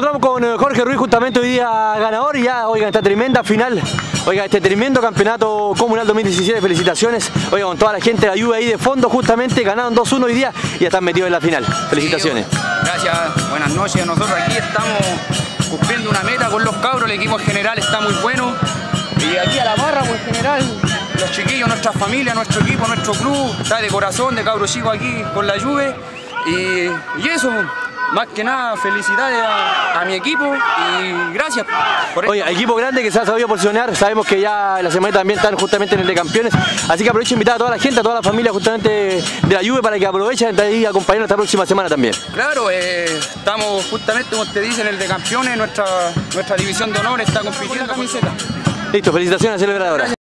Encontramos con Jorge Ruiz justamente hoy día ganador y ya, oigan, esta tremenda final, oigan, este tremendo campeonato comunal 2017, felicitaciones, oigan, con toda la gente de la Juve ahí de fondo justamente, ganaron 2-1 hoy día y ya están metidos en la final, felicitaciones. Sí, gracias, buenas noches, nosotros aquí estamos cumpliendo una meta con los cabros, el equipo en general está muy bueno y aquí a la barra pues en general, los chiquillos, nuestra familia, nuestro equipo, nuestro club, está de corazón, de cabros chicos aquí con la Juve y eso. Más que nada, felicidades a mi equipo y gracias por esto. Oye, equipo grande que se ha sabido posicionar, sabemos que ya en la semana también están justamente en el de campeones, así que aprovecho a invitar a toda la gente, a toda la familia justamente de la Juve para que aprovechen de ahí a acompañarnos esta próxima semana también. Claro, estamos justamente, como te dicen, en el de campeones, nuestra división de honor está compitiendo. La camiseta. Listo, felicitaciones a celebradora.